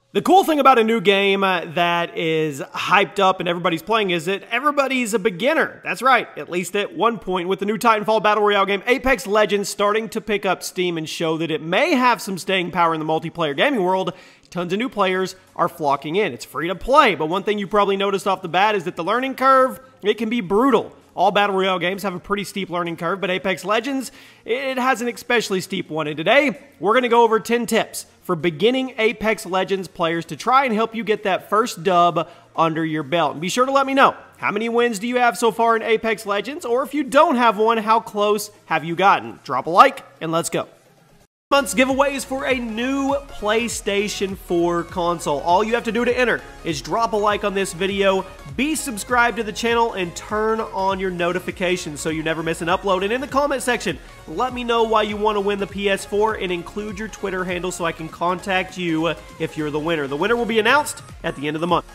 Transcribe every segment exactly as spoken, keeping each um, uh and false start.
The cool thing about a new game uh, that is hyped up and everybody's playing is that everybody's a beginner. That's right, at least at one point with the new Titanfall Battle Royale game, Apex Legends starting to pick up steam and show that it may have some staying power in the multiplayer gaming world. Tons of new players are flocking in. It's free to play, but one thing you probably noticed off the bat is that the learning curve, it can be brutal. All Battle Royale games have a pretty steep learning curve, but Apex Legends, it has an especially steep one. And today, we're going to go over ten tips for beginning Apex Legends players to try and help you get that first dub under your belt. And be sure to let me know, how many wins do you have so far in Apex Legends? Or if you don't have one, how close have you gotten? Drop a like, and let's go. Month's giveaways for a new PlayStation four console. All you have to do to enter is drop a like on this video, be subscribed to the channel, and turn on your notifications so you never miss an upload. And in the comment section, let me know why you want to win the P S four and include your Twitter handle so I can contact you if you're the winner. The winner will be announced at the end of the month.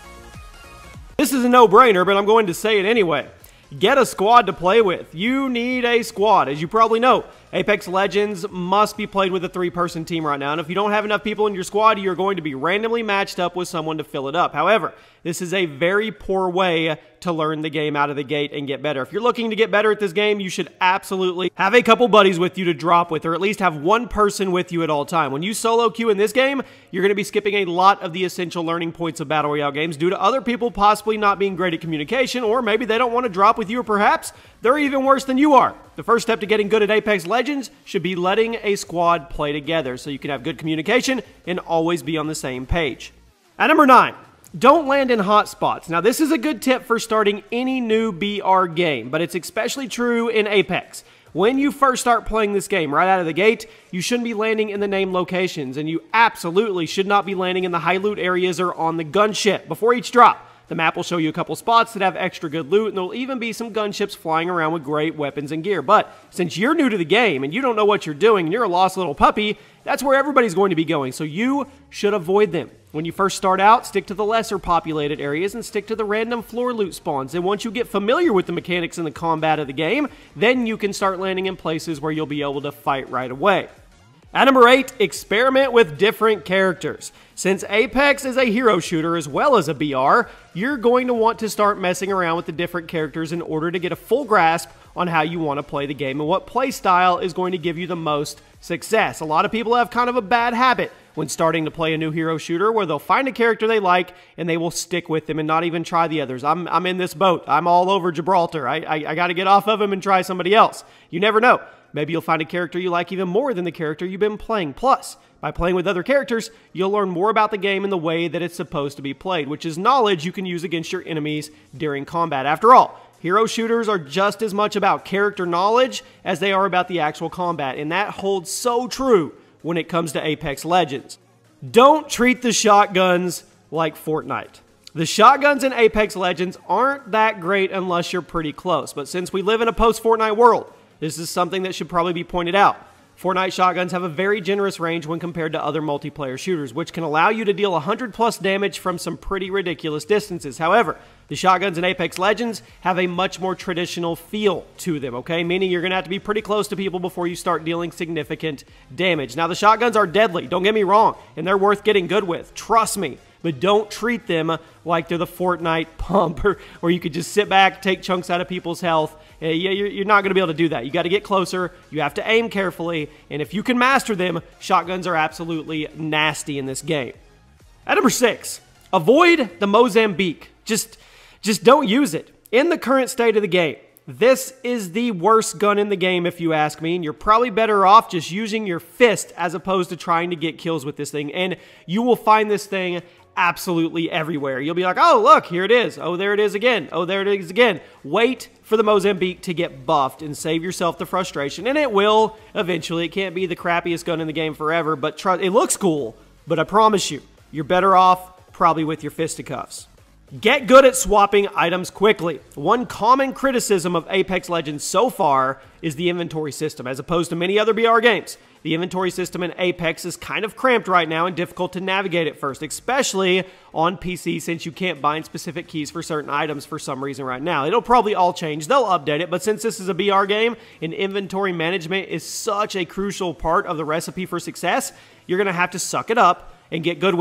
This is a no-brainer, but I'm going to say it anyway. Get a squad to play with. You need a squad. As you probably know, Apex Legends must be played with a three-person team right now, and if you don't have enough people in your squad, you're going to be randomly matched up with someone to fill it up. However, this is a very poor way to learn the game out of the gate and get better. If you're looking to get better at this game, you should absolutely have a couple buddies with you to drop with, or at least have one person with you at all time. When you solo queue in this game, you're going to be skipping a lot of the essential learning points of Battle Royale games due to other people possibly not being great at communication, or maybe they don't want to drop with you, or perhaps they're even worse than you are. The first step to getting good at Apex Legends should be letting a squad play together so you can have good communication and always be on the same page. At number nine, don't land in hot spots. Now, this is a good tip for starting any new B R game, but it's especially true in Apex. When you first start playing this game right out of the gate, you shouldn't be landing in the named locations, and you absolutely should not be landing in the high loot areas or on the gunship. Before each drop, the map will show you a couple spots that have extra good loot, and there will even be some gunships flying around with great weapons and gear. But since you're new to the game and you don't know what you're doing and you're a lost little puppy, that's where everybody's going to be going, so you should avoid them. When you first start out, stick to the lesser populated areas and stick to the random floor loot spawns. And once you get familiar with the mechanics and the combat of the game, then you can start landing in places where you'll be able to fight right away. At number eight, experiment with different characters. Since Apex is a hero shooter as well as a B R, you're going to want to start messing around with the different characters in order to get a full grasp on how you want to play the game and what play style is going to give you the most success. A lot of people have kind of a bad habit when starting to play a new hero shooter where they'll find a character they like and they will stick with them and not even try the others. I'm, I'm in this boat. I'm all over Gibraltar. I, I, I got to get off of him and try somebody else. You never know. Maybe you'll find a character you like even more than the character you've been playing. Plus, by playing with other characters, you'll learn more about the game and the way that it's supposed to be played, which is knowledge you can use against your enemies during combat. After all, hero shooters are just as much about character knowledge as they are about the actual combat, and that holds so true when it comes to Apex Legends. Don't treat the shotguns like Fortnite. The shotguns in Apex Legends aren't that great unless you're pretty close, but since we live in a post-Fortnite world, this is something that should probably be pointed out. Fortnite shotguns have a very generous range when compared to other multiplayer shooters, which can allow you to deal one hundred plus damage from some pretty ridiculous distances. However, the shotguns in Apex Legends have a much more traditional feel to them, okay? Meaning you're going to have to be pretty close to people before you start dealing significant damage. Now, the shotguns are deadly, don't get me wrong, and they're worth getting good with. Trust me. But don't treat them like they're the Fortnite pump or, or you could just sit back, take chunks out of people's health. Yeah, you're not going to be able to do that. You got to get closer. You have to aim carefully. And if you can master them, shotguns are absolutely nasty in this game. At number six, avoid the Mozambique. Just, just don't use it. In the current state of the game, this is the worst gun in the game if you ask me, and you're probably better off just using your fist as opposed to trying to get kills with this thing. And you will find this thing absolutely everywhere. You'll be like, oh, look, here it is. Oh, there it is again. Oh, there it is again. Wait for the Mozambique to get buffed and save yourself the frustration, and it will eventually. It can't be the crappiest gun in the game forever, but try, it looks cool, but I promise you, you're better off probably with your fisticuffs. Get good at swapping items quickly. One common criticism of Apex Legends so far is the inventory system. As opposed to many other B R games, the inventory system in Apex is kind of cramped right now and difficult to navigate at first, especially on P C since you can't bind specific keys for certain items for some reason right now. It'll probably all change. They'll update it, but since this is a B R game and inventory management is such a crucial part of the recipe for success, you're going to have to suck it up and get good with it.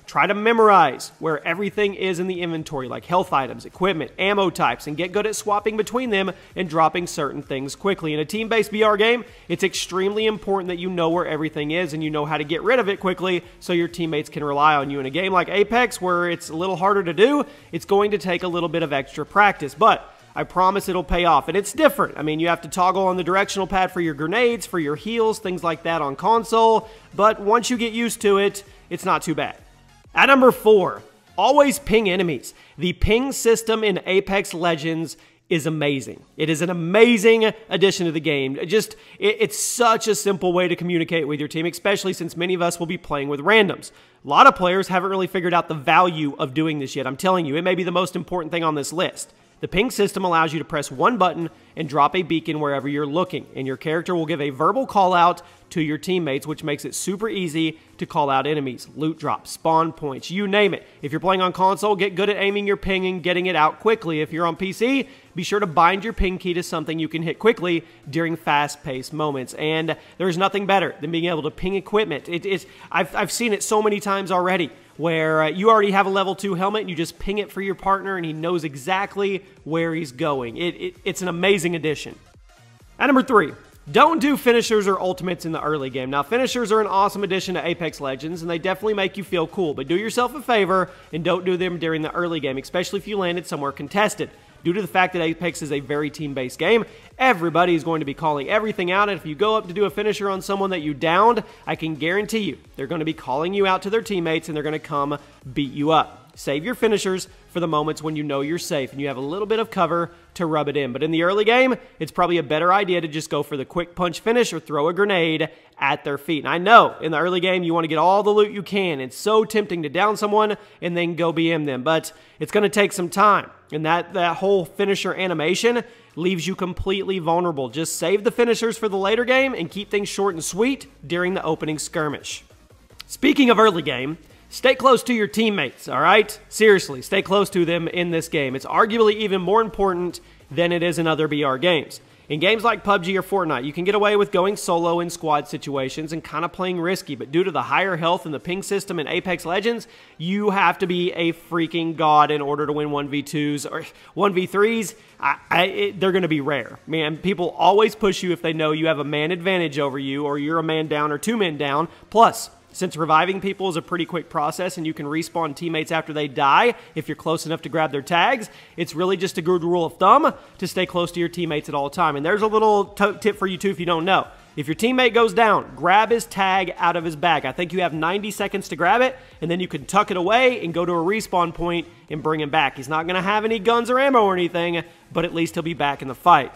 Try to memorize where everything is in the inventory, like health items, equipment, ammo types, and get good at swapping between them and dropping certain things quickly. In a team-based B R game, it's extremely important that you know where everything is and you know how to get rid of it quickly so your teammates can rely on you. In a game like Apex, where it's a little harder to do, it's going to take a little bit of extra practice, but I promise it'll pay off. And it's different. I mean, you have to toggle on the directional pad for your grenades, for your heals, things like that on console. But once you get used to it, it's not too bad. At number four, always ping enemies. The ping system in Apex Legends is amazing. It is an amazing addition to the game. It just, it, it's such a simple way to communicate with your team, especially since many of us will be playing with randoms. A lot of players haven't really figured out the value of doing this yet. I'm telling you, it may be the most important thing on this list. The ping system allows you to press one button and drop a beacon wherever you're looking, and your character will give a verbal call out to your teammates, which makes it super easy to call out enemies, loot drops, spawn points, you name it. If you're playing on console, get good at aiming your ping and getting it out quickly. If you're on P C, be sure to bind your ping key to something you can hit quickly during fast-paced moments. And there's nothing better than being able to ping equipment. It, it's, I've, I've seen it so many times already, where uh, you already have a level two helmet and you just ping it for your partner and he knows exactly where he's going. It, it, it's an amazing addition. At number three, don't do finishers or ultimates in the early game. Now, finishers are an awesome addition to Apex Legends, and they definitely make you feel cool, but do yourself a favor and don't do them during the early game, especially if you landed somewhere contested. Due to the fact that Apex is a very team-based game, everybody is going to be calling everything out, and if you go up to do a finisher on someone that you downed, I can guarantee you they're going to be calling you out to their teammates, and they're going to come beat you up. Save your finishers for the moments when you know you're safe and you have a little bit of cover to rub it in. But in the early game, it's probably a better idea to just go for the quick punch finish or throw a grenade at their feet. And I know in the early game, you want to get all the loot you can. It's so tempting to down someone and then go B M them, but it's going to take some time. And that, that whole finisher animation leaves you completely vulnerable. Just save the finishers for the later game and keep things short and sweet during the opening skirmish. Speaking of early game, stay close to your teammates, all right? Seriously, stay close to them in this game. It's arguably even more important than it is in other B R games. In games like P U B G or Fortnite, you can get away with going solo in squad situations and kind of playing risky, but due to the higher health and the ping system in Apex Legends, you have to be a freaking god in order to win one v twos or one v threes. I, I, it, they're going to be rare. Man, people always push you if they know you have a man advantage over you or you're a man down or two men down. Plus, since reviving people is a pretty quick process and you can respawn teammates after they die if you're close enough to grab their tags, it's really just a good rule of thumb to stay close to your teammates at all time. And there's a little tip for you too if you don't know. If your teammate goes down, grab his tag out of his bag. I think you have ninety seconds to grab it, and then you can tuck it away and go to a respawn point and bring him back. He's not going to have any guns or ammo or anything, but at least he'll be back in the fight.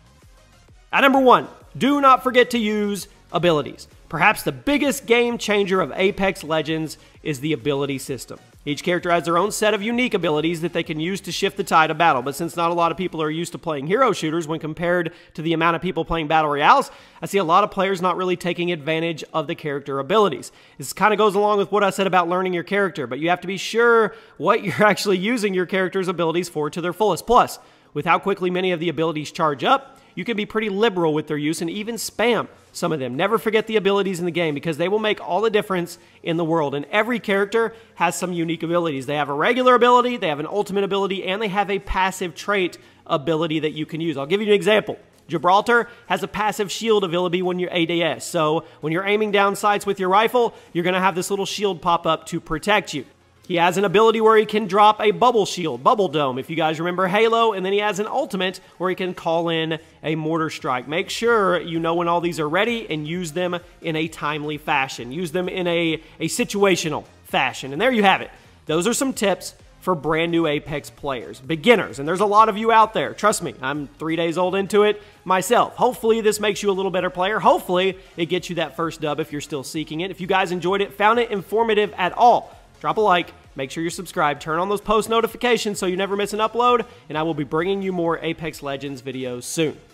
At number one, do not forget to use abilities. Perhaps the biggest game changer of Apex Legends is the ability system. Each character has their own set of unique abilities that they can use to shift the tide of battle, but since not a lot of people are used to playing hero shooters when compared to the amount of people playing battle royales, I see a lot of players not really taking advantage of the character abilities. This kind of goes along with what I said about learning your character, but you have to be sure what you're actually using your character's abilities for to their fullest. Plus, with how quickly many of the abilities charge up, you can be pretty liberal with their use and even spam some of them. Never forget the abilities in the game because they will make all the difference in the world. And every character has some unique abilities. They have a regular ability, they have an ultimate ability, and they have a passive trait ability that you can use. I'll give you an example. Gibraltar has a passive shield ability when you're A D S. So when you're aiming down sights with your rifle, you're going to have this little shield pop up to protect you. He has an ability where he can drop a bubble shield, bubble dome, if you guys remember Halo, and then he has an ultimate where he can call in a mortar strike. Make sure you know when all these are ready and use them in a timely fashion. Use them in a, a situational fashion. And there you have it. Those are some tips for brand new Apex players, beginners, and there's a lot of you out there. Trust me, I'm three days old into it myself. Hopefully this makes you a little better player. Hopefully it gets you that first dub if you're still seeking it. If you guys enjoyed it, found it informative at all, drop a like. Make sure you're subscribed, turn on those post notifications so you never miss an upload, and I will be bringing you more Apex Legends videos soon.